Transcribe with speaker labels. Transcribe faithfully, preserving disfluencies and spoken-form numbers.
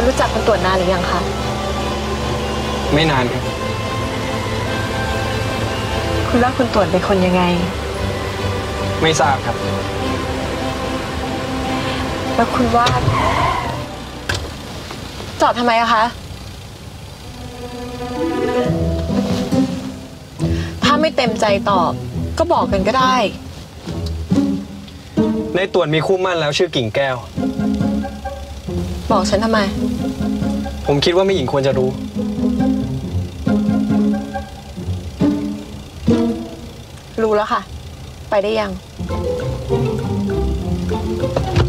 Speaker 1: รู้จักคุณตรวจนานหรือยังคะ
Speaker 2: ไม่นานครับ
Speaker 1: คุณว่าคุณตรวจเป็นคนยังไง
Speaker 2: ไม่ทราบครับ
Speaker 1: แล้วคุณว่าจอดทำไมอะคะถ้าไม่เต็มใจตอบก็บอกกันก็ได้
Speaker 2: ในตรวจมีคู่มั่นแล้วชื่อกิ่งแก้ว
Speaker 1: บอกฉันทำไม
Speaker 2: ผมคิดว่าไม่หญิงควรจะรู้
Speaker 1: รู้แล้วค่ะไปได้ยัง